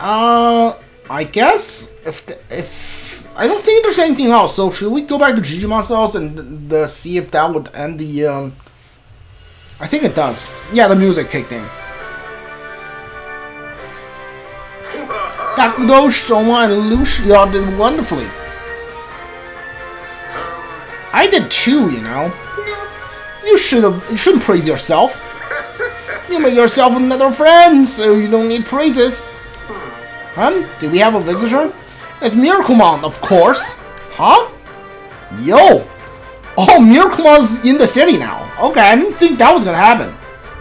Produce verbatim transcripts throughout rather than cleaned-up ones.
Uh, I guess if the, if I don't think there's anything else. So should we go back to Digimon Cells and the, see if that would end the? Um, I think it does. Yeah, the music kicked in. Takudo, Shoma, and Lucia y'all did wonderfully. I did too, you know. You should have. You shouldn't praise yourself. You made yourself another friend, so you don't need praises. Huh? Do we have a visitor? It's Miraclemon, of course. Huh? Yo! Oh, Miraclemon's in the city now. Okay, I didn't think that was gonna happen.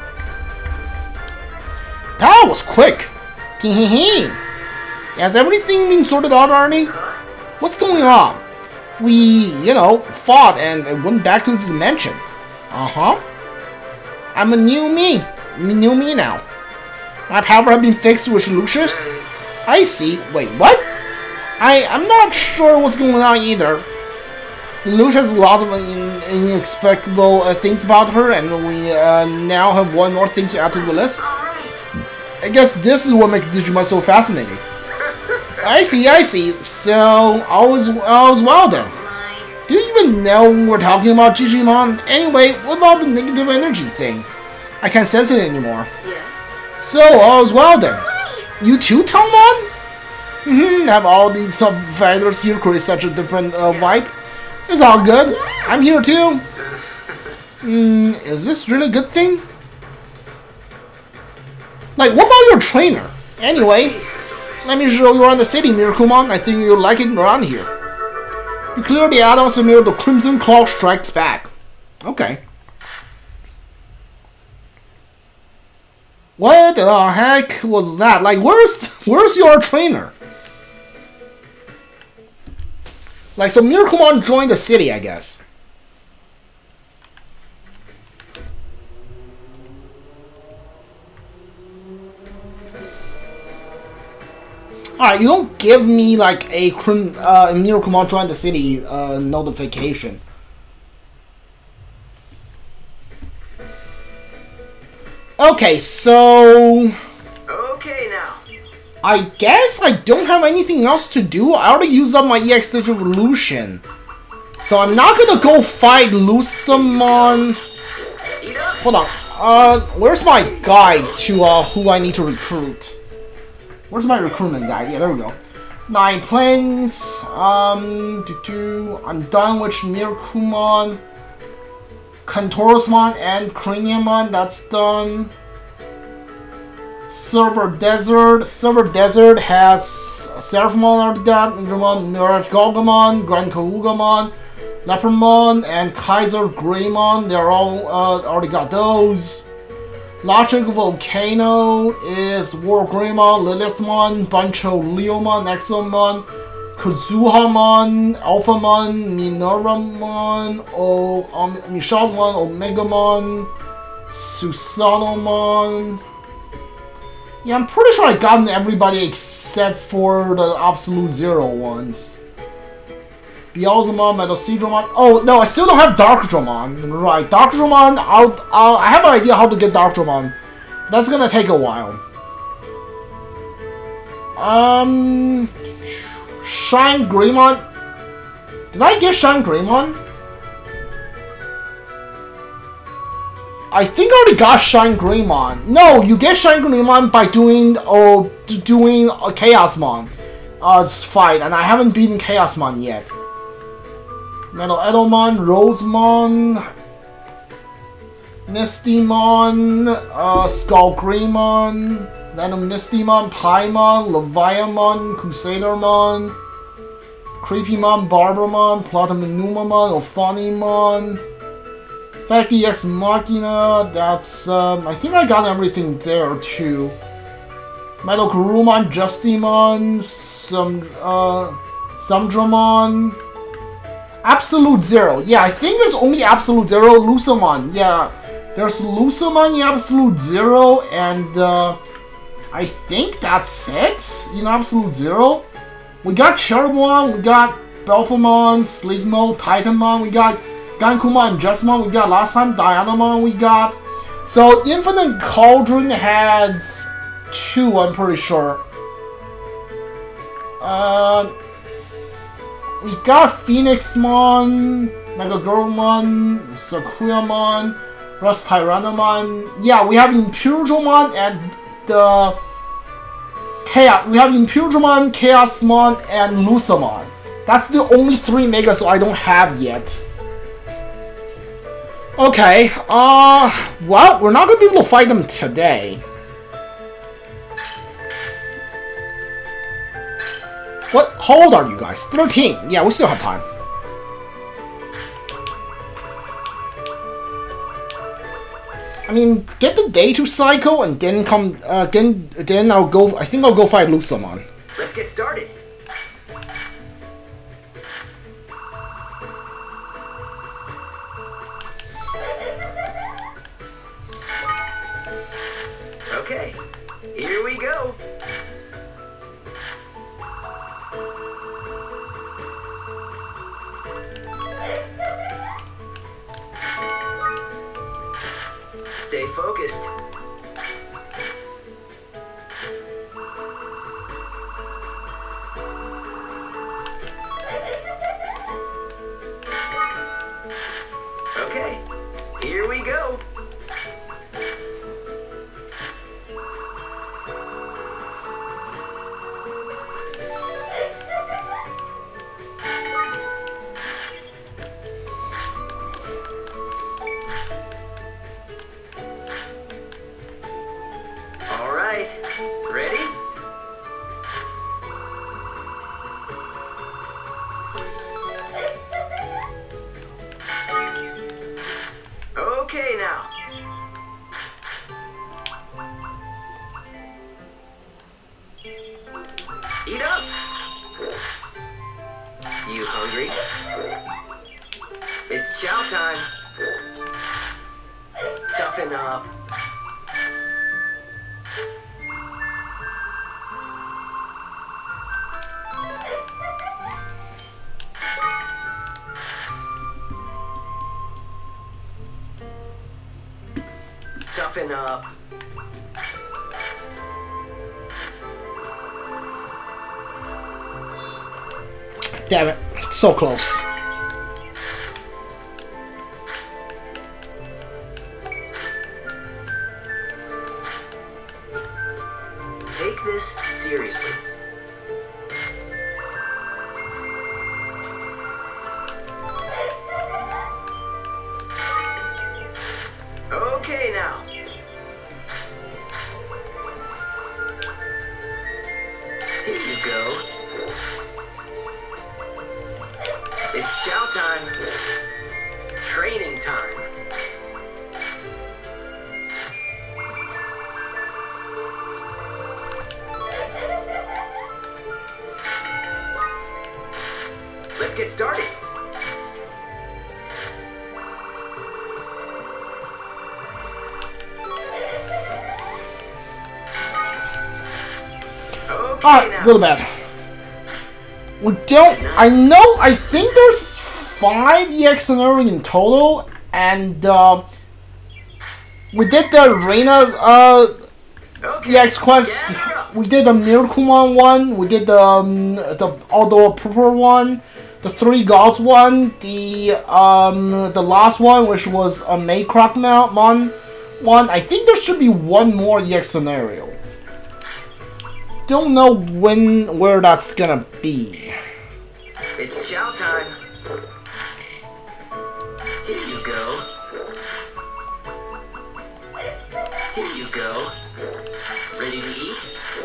That was quick. Hehehe. Has everything been sorted out, Arnie? What's going on? We, you know, fought and went back to its dimension. Uh-huh. I'm a new me. New me now. My power has been fixed with Lucius. I see. Wait, what? I, I'm not sure what's going on either. Lucius has a lot of in, inexplicable uh, things about her, and we uh, now have one more thing to add to the list. I guess this is what makes Digimon so fascinating. I see, I see. So, all is, all is well then. Do you even know we're talking about Digimon? Anyway, what about the negative energy things? I can't sense it anymore. Yes. So, all is well then. You too, Talmon? Mm-hmm, have all these sub-factors here create such a different uh, vibe? It's all good. I'm here too. Hmm, is this really a good thing? Like, what about your trainer? Anyway, let me show you around the city, Miraclemon. I think you'll like it around here. You clear the add-ons near the Crimson Claw Strikes Back. Okay. What the heck was that? Like, where's where's your trainer? Like, so Miraclemon joined the city, I guess. Alright, you don't give me like a crim uh, Miraclemon joined the city uh, notification. Okay, so Okay now. I guess I don't have anything else to do. I already used up my E X stage evolution. So I'm not gonna go fight Lucemon. Hold on. Uh, where's my guide to uh, who I need to recruit? Where's my recruitment guide? Yeah, there we go. Nine planes. Um, doo -doo. I'm done with Miraclemon, Contorusmon, and Craniumon. That's done. Silver Desert. Silver Desert has Seraphimon already got, Nuragogomon, Grand Kaugamon, Lepermon, and Kaiser Greymon. They're all uh, already got those. Logic Volcano is War Greymon, Lilithmon, Buncho Leomon, Exomon, Kazuhamon, Alphamon, Minoramon, o um, Mishalmon, Omegamon, Susanomon. Yeah, I'm pretty sure I gotten everybody except for the Absolute Zero ones. Beelzemon, Metacedramon. Oh no, I still don't have Darkdramon. Right, Darkdramon. I'll, I'll. I have an idea how to get Darkdramon. That's gonna take a while. Um, Shine Greymon. Did I get Shine Greymon? I think I already got Shine Greymon. No, you get Shine Greymon by doing oh doing a Chaosmon uh fight, and I haven't beaten Chaosmon yet. Metal Edelmon, Rosemon, Mistymon, uh, Skull Greymon, Venom Mistymon, Paimon, Leviamon, Crusadermon, Creepymon, Barbermon, Plataminumamon, Ophanimon, Facty Ex Machina. That's um, I think I got everything there too. Metal Garurumon, Justimon, some uh, Sumdramon. Absolute Zero. Yeah, I think there's only Absolute Zero. Lucemon. Yeah, there's Lucemon in Absolute Zero, and uh, I think that's it. You know, Absolute Zero. We got Cherubimon, we got Belphemon, Sligmo, Titanmon, we got Gankumon and Justmon, we got last time Dianamon, we got. So Infinite Cauldron has two, I'm pretty sure. Uh, we got Phoenixmon, Megagirlmon, Sakuyamon, Rust Tyrannomon. Yeah, we have Imperialmon and the Chaos. We have Imperialmon, Chaosmon, and Lucemon. That's the only three Megas I don't have yet. Okay, uh, well, we're not gonna be able to fight them today. What? How old are you guys? thirteen. Yeah, we still have time. I mean, get the day to cycle and then come. Uh, then then I'll go. I think I'll go fight Lucemon. Let's get started. Okay, here we go. Stay focused. Okay, here we go. All right, ready? Okay now. Eat up. You hungry? It's chow time. Toughen up. Toughen up. Damn it, so close. Take this seriously. Okay now. Here you go. It's chow time. Training time. Let's get started. Okay, Alright, now. little bad. We don't. I know. I think there's five E X scenarios in total, and uh, we did the Reina uh, Okay, E X quest. gather up. We did the Miraclemon one. We did the um, the Outdoor Purple one, the Three Gods one, the um the last one, which was a Maycrockmon one. I think there should be one more E X scenario. Don't know when, where that's gonna be. It's chow time. Here you go. Here you go. Ready to eat?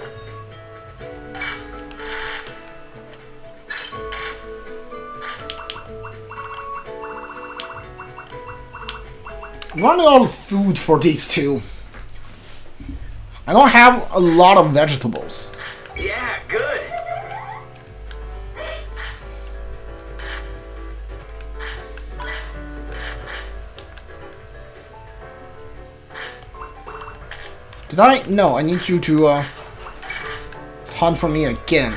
I'm running out of food for these two. I don't have a lot of vegetables. Yeah, good. Did I? No, I need you to uh, hunt for me again.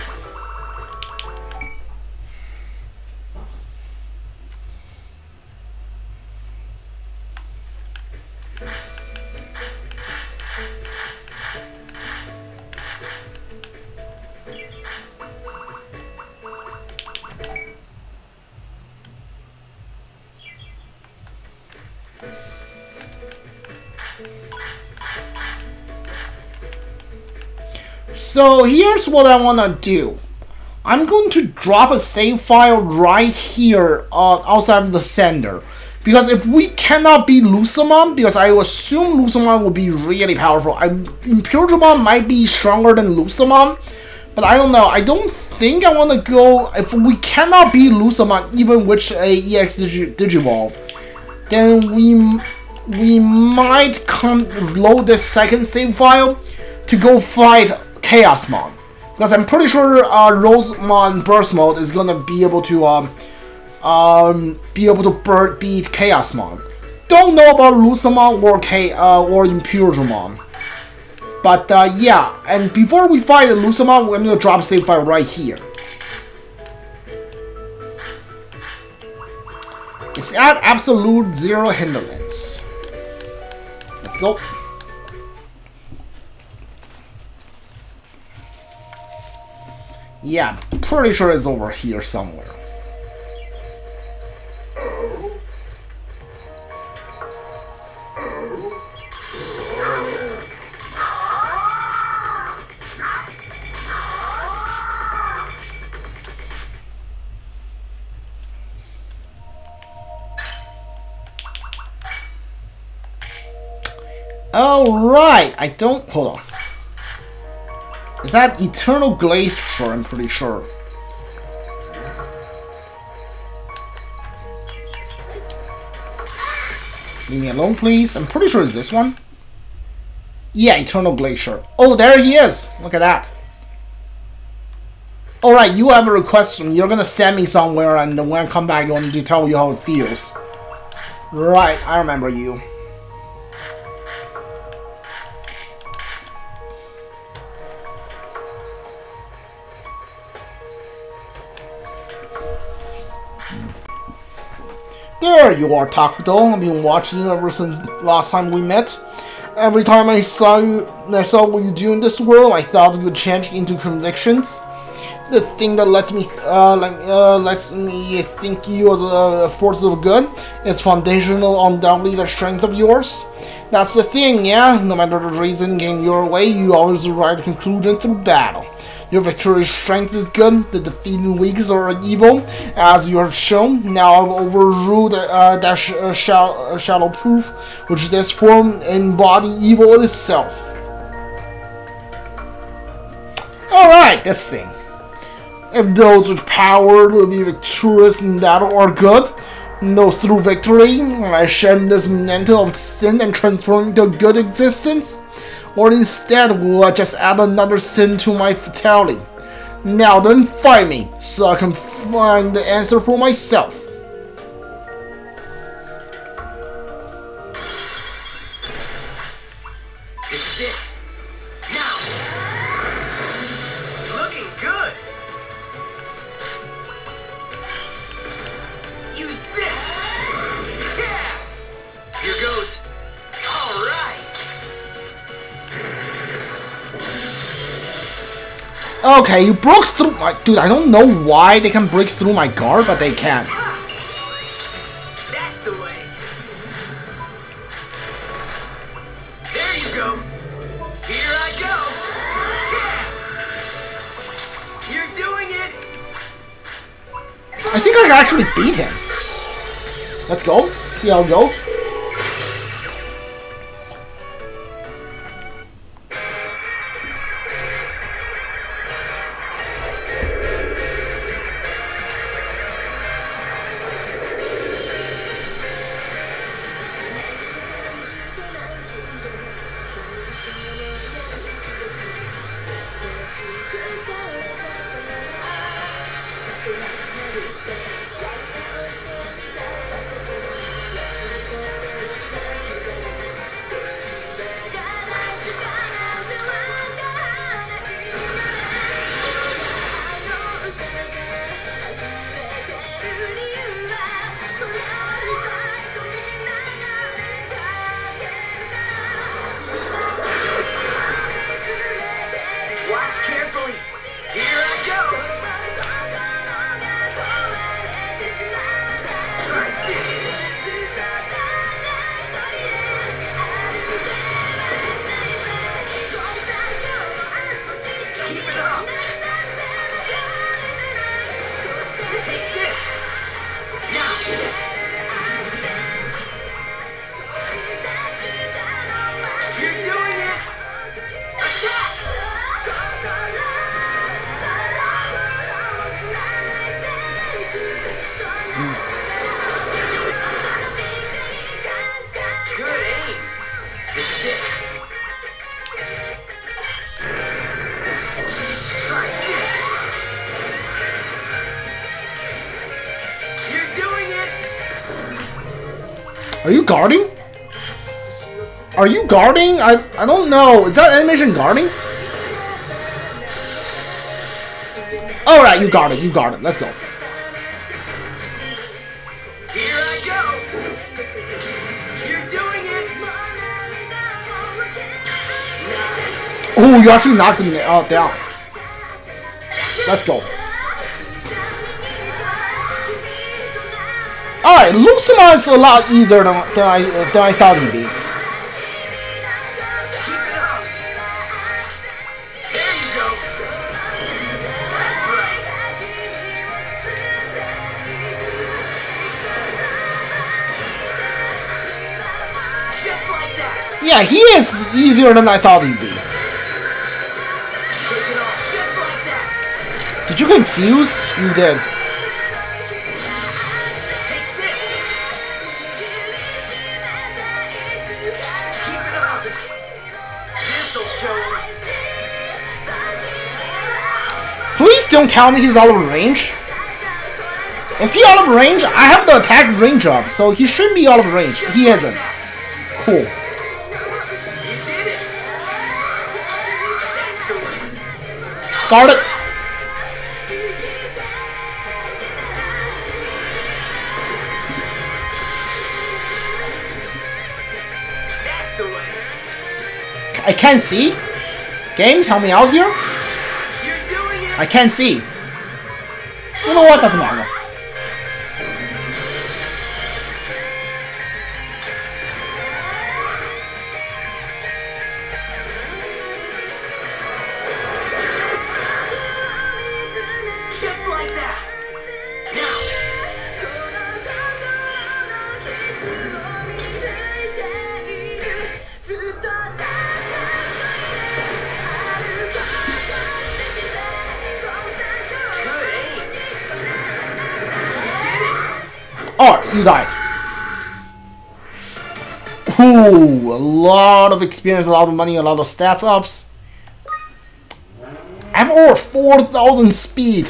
So here's what I want to do. I'm going to drop a save file right here uh, outside of the sender. Because if we cannot beat Lucemon, because I assume Lucemon will be really powerful. I, Imperialmon might be stronger than Lucemon, but I don't know. I don't think I want to go. If we cannot beat Lucemon, even with a E X Digi Digivolve, then we we might come load this second save file to go fight Chaosmon. Because I'm pretty sure uh, Rosemon Burst Mode is gonna be able to um, um be able to bird beat Chaosmon. Don't know about Lucemon or K uh, or Imperialmon. But uh, yeah, and before we fight the Lucemon, we're gonna drop a save file right here. It's at absolute zero hindrance. Let's go. Yeah, pretty sure it's over here somewhere. Alright, I don't... Hold on. Is that Eternal Glacier? I'm pretty sure. Leave me alone, please. I'm pretty sure it's this one. Yeah, Eternal Glacier. Oh, there he is! Look at that. Alright, you have a request. You're gonna send me somewhere, and when I come back, I'm going to tell you how it feels. Right, I remember you. There you are, Takuto. I've been watching you ever since last time we met. Every time I saw you, I saw what you do in this world, my thoughts would change into convictions. The thing that lets me, uh, like, uh, lets me think you as a force of good is foundational, undoubtedly the strength of yours. That's the thing, yeah. No matter the reason getting your way, you always arrive at a conclusion through battle. Your victorious strength is good, the defeating weakness are evil, as you have shown. Now I've overruled uh, that sh uh, sh uh, shadow proof, which this form embody evil itself. Alright, this thing. If those with power will be victorious in battle are good, no through victory, I shed this mantle of sin and transform into a good existence. Or instead, will I just add another sin to my fatality? Now then, fight me, so I can find the answer for myself. This is it. Now. Looking good. Use this. Yeah. Here goes. All right. Okay, you broke through my... Dude, I don't know why they can break through my guard, but they can. That's the way. There you go. Here I go. Yeah. You're doing it. I think I can actually beat him. Let's go. See how it goes. Are you guarding? Are you guarding? I I don't know. Is that animation guarding? Alright, you got it, you got it. Let's go. Here I go. You're doing it. Nice. Oh, you actually knocked him uh, down. Let's go. Alright, Lucemon is a lot easier than, than, I, than I thought he'd be. Yeah, he is easier than I thought he'd be. Did you confuse? You did. Please don't tell me he's out of range. Is he out of range? I have the attack range up, so he shouldn't be out of range. He isn't. Cool. Got it. I can't see. Game, help me out here. I can't see. You know what? Doesn't matter. Oh, you died. Ooh, a lot of experience, a lot of money, a lot of stats ups. I have over four thousand speed.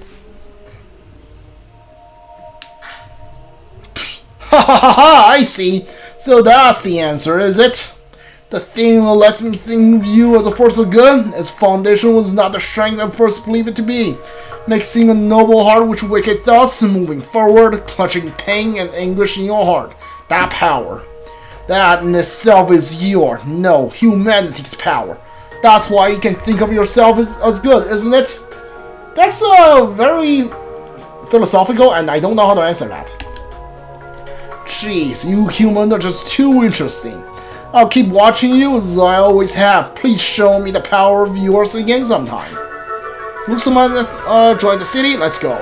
Ha ha ha ha, I see. So that's the answer, is it? The thing that lets me think of you as a force of good, its foundation was not the strength I first believed it to be. Mixing a noble heart with wicked thoughts, moving forward, clutching pain and anguish in your heart. That power. That in itself is your, no, humanity's power. That's why you can think of yourself as, as good, isn't it? That's uh, very philosophical, and I don't know how to answer that. Jeez, you humans are just too interesting. I'll keep watching you as I always have. Please show me the power of yours again sometime. Lucemon uh, joined the city. Let's go.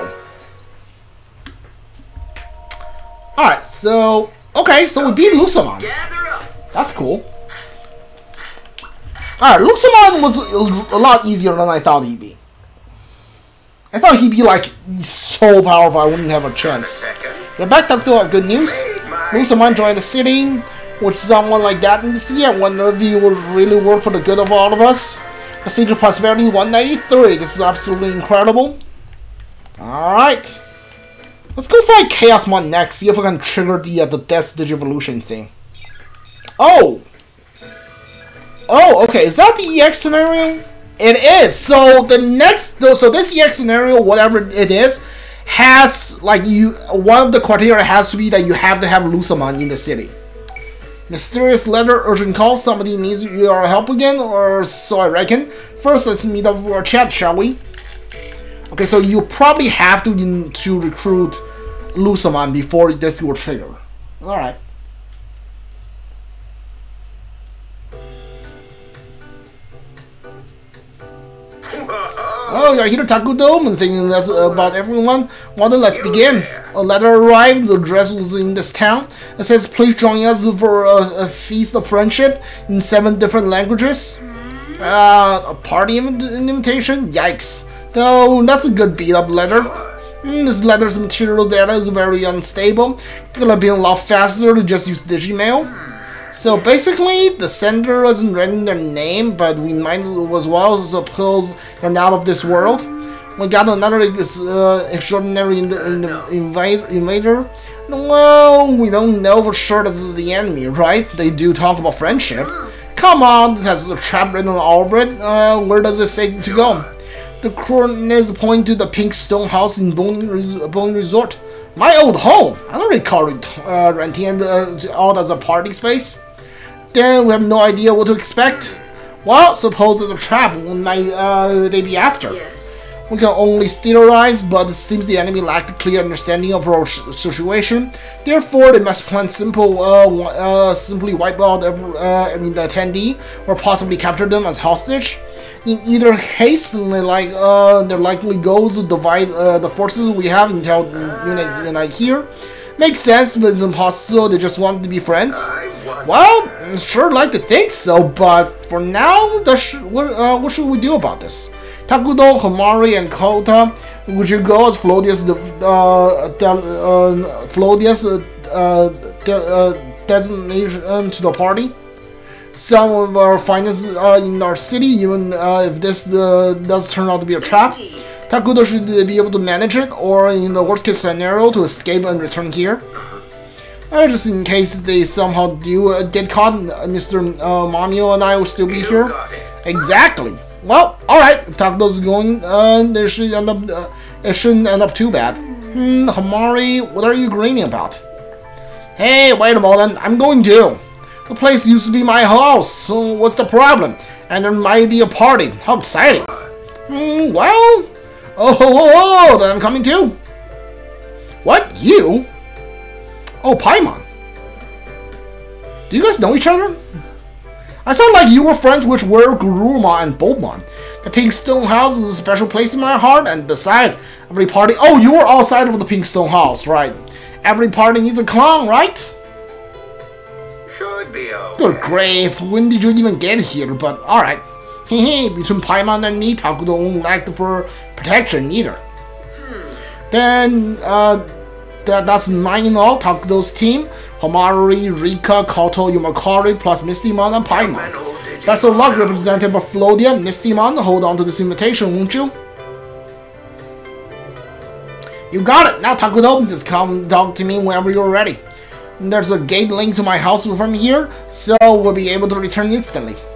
Alright, so... Okay, so we beat Lucemon. That's cool. Alright, Lucemon was a lot easier than I thought he'd be. I thought he'd be like so powerful I wouldn't have a chance. We're back to have good news. Lucemon joined the city. With someone like that in the city, I wonder if he would really work for the good of all of us. The Siege of Prosperity one ninety-three. This is absolutely incredible. Alright. Let's go fight Chaosmon next. See if we can trigger the uh, the Death Digivolution thing. Oh! Oh, okay. Is that the E X scenario? It is. So the next... So this E X scenario, whatever it is, has... Like, you... One of the criteria has to be that you have to have Lucemon in the city. Mysterious letter, urgent call, somebody needs your help again, or so I reckon. First, let's meet up for a chat, shall we? Okay, so you probably have to to recruit Lucemon before this will trigger. Alright. Oh, you're here to Taco Dome and thinking that's about everyone? Well then, let's begin. A letter arrived, the address was in this town. It says, please join us for a, a feast of friendship in seven different languages. Uh, a party invitation? Yikes. Though, that's a good beat-up letter. Mm, this letter's material data is very unstable. It could have been a lot faster to just use Digimail. So basically, the sender hasn't written their name, but we might as well suppose they're not of this world. We got another uh, extraordinary in the, in the invade, invader. Well, we don't know for sure this is the enemy, right? They do talk about friendship. Come on, this has a trap written all over it. Uh, where does it say to go? The coordinates point to the pink stone house in Bone, Bone Resort. My old home! I don't recall uh, renting it uh, out as a party space. Then we have no idea what to expect. Well, suppose it's a trap. What might uh, they be after? Yes. We can only theorize, but it seems the enemy lacked a clear understanding of our situation. Therefore, they must plan simple, uh, uh, simply wipe out every, uh, I mean, the attendee, or possibly capture them as hostage. In either case, they like uh, their likely goals to divide uh, the forces we have until unite, unite here. Makes sense, but it's impossible. They just want to be friends. Well, I sure like to think so, but for now, the sh what, uh, what should we do about this? Takudo, Homari, and Kota, would you go as Flodius, the uh, uh, Flodius uh, de uh, designation to the party? Some of our finest uh, in our city, even uh, if this uh, does turn out to be a trap. Takudo should be able to manage it, or in the worst case scenario, to escape and return here. Uh, just in case they somehow do uh, get caught, Mister Uh, Mamio and I will still be here. Exactly. Well, alright, if Takudo's going, uh, there should end up, uh, it shouldn't end up too bad. Hmm, Homari, what are you grinning about? Hey, wait a moment, I'm going too. The place used to be my house, so what's the problem? And there might be a party. How exciting. Hmm, well... Oh, ho, ho, ho, then I'm coming too. What? You? Oh, Paimon. Do you guys know each other? I sound like you were friends with were Gurumon and Boltmon. The Pink Stone House is a special place in my heart, and besides, every party... Oh, you were outside of the Pink Stone House, right? Every party needs a clown, right? Should be okay. Good grief, when did you even get here? But alright. Hehe, between Paimon and me, Takudo won't lack for protection either. Hmm. Then, uh, that, that's nine in all, Takudo's team. Homari, Rika, Koto, Yumakari, plus Mistymon and Paimon. Best of luck, representative of Flodia. Mistymon, hold on to this invitation, won't you? You got it! Now Takudo, just come talk to me whenever you're ready. There's a gate link to my house from here, so we'll be able to return instantly.